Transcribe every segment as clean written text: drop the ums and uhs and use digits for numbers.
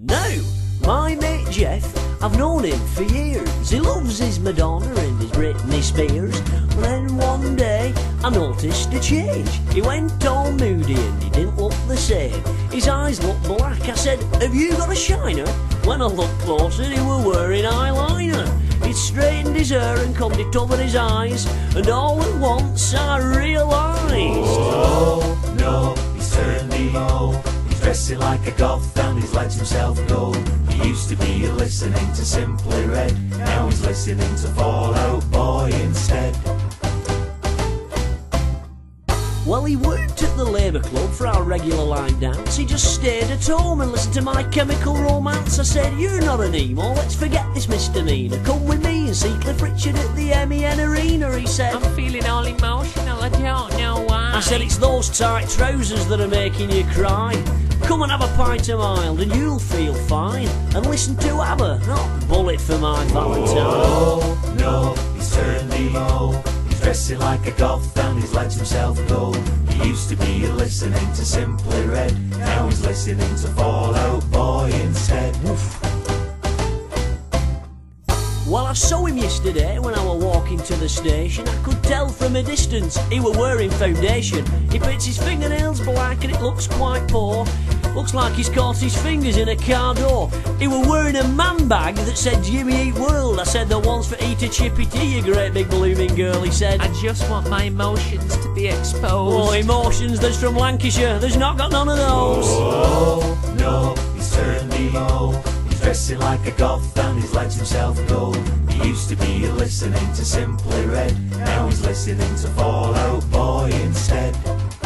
No, my mate Jeff, I've known him for years. He loves his Madonna and his Britney Spears. But then one day I noticed a change. He went all moody and he didn't look the same. His eyes looked black. I said, have you got a shiner? When I looked closer he were wearing eyeliner. He'd straightened his hair and combed it over his eyes, and all at once I realised, oh no, he's turned emo. He's dressing like a goth and he's let himself go. He used to be listening to Simply Red, now he's listening to Fall Out Boy instead. Well, he worked at the Labour Club for our regular line dance. He just stayed at home and listened to My Chemical Romance. I said, you're not an emo, let's forget this misdemeanor. Come with me and see Cliff Richard at the MEN Arena. He said, I'm feeling all emotional, I don't know why. I said, it's those tight trousers that are making you cry. Come and have a pint of mild and you'll feel fine. And listen to ABBA, not Bullet for My Valentine. Oh no, he's turned emo. Dressing like a goth and he's let himself go. He used to be listening to Simply Red, now he's listening to Fall Out Boy instead. Well, I saw him yesterday when I were walking to the station. I could tell from a distance he were wearing foundation. He paints his fingernails black and it looks quite poor. Looks like he's caught his fingers in a car door. He were wearing a man bag that said Jimmy Eat World. I said, the one's for eat a chippy tea, you great big blooming girl. He said, I just want my emotions to be exposed. Oh, emotions, there's from Lancashire, there's not got none of those. Oh no, he's turned emo. He's dressing like a goth and he's let himself go. He used to be listening to Simply Red, now he's listening to Fall Out Boy instead.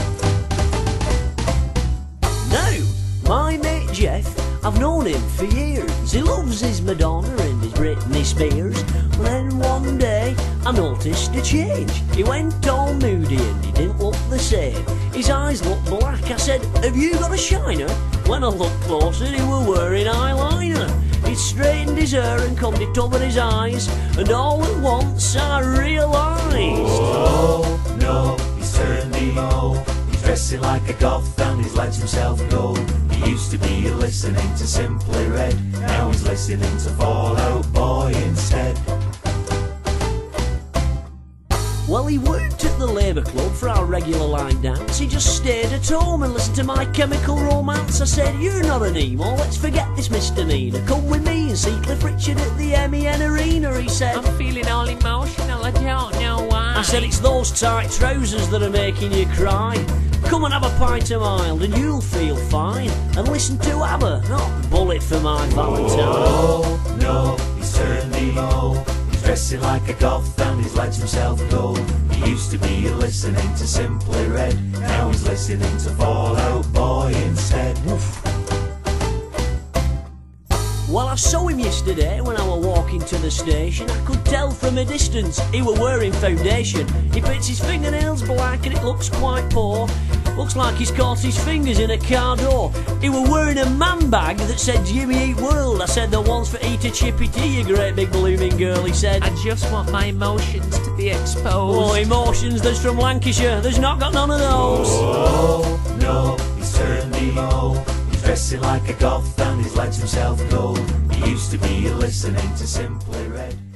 No, my mate Jeff, I've known him for years. He loves his Madonna and his Britney Spears. But then one day I noticed a change. He went all moody and he didn't look the same. His eyes looked black. I said, have you got a shiner? When I looked closer he were wearing eyeliner. He'd straightened his hair and combed it over his eyes, and all at once I realised, oh no, he's turned emo. He's dressing like a goth and he's let himself go. He used to be listening to Simply Red, now he's listening to Fall Out Boy instead. Well, he worked at the Labour Club for our regular line dance. He just stayed at home and listened to My Chemical Romance. I said, you're not an emo, let's forget this misdemeanor. Come with me and see Cliff Richard at the MEN Arena. He said, I'm feeling all emotional, I don't know why. I said, it's those tight trousers that are making you cry. Come and have a pint of mild and you'll feel fine. And listen to ABBA, not Bullet for My Valentine. Oh no, he's turned emo. Dressing like a goth and he's let himself go. He used to be listening to Simply Red, now he's listening to Fall Out Boy instead. Well, I saw him yesterday when I were walking to the station. I could tell from a distance he were wearing foundation. He paints his fingernails black and it looks quite poor. Looks like he's caught his fingers in a car door. He were wearing a man bag that said Jimmy Eat World. I said, the one's for eat a chippy tea, you great big blooming girl. He said, I just want my emotions to be exposed. Oh, emotions, there's from Lancashire, there's not got none of those. Oh no, he's turned emo. He's dressing like a goth and he's let himself go. He used to be listening to Simply Red.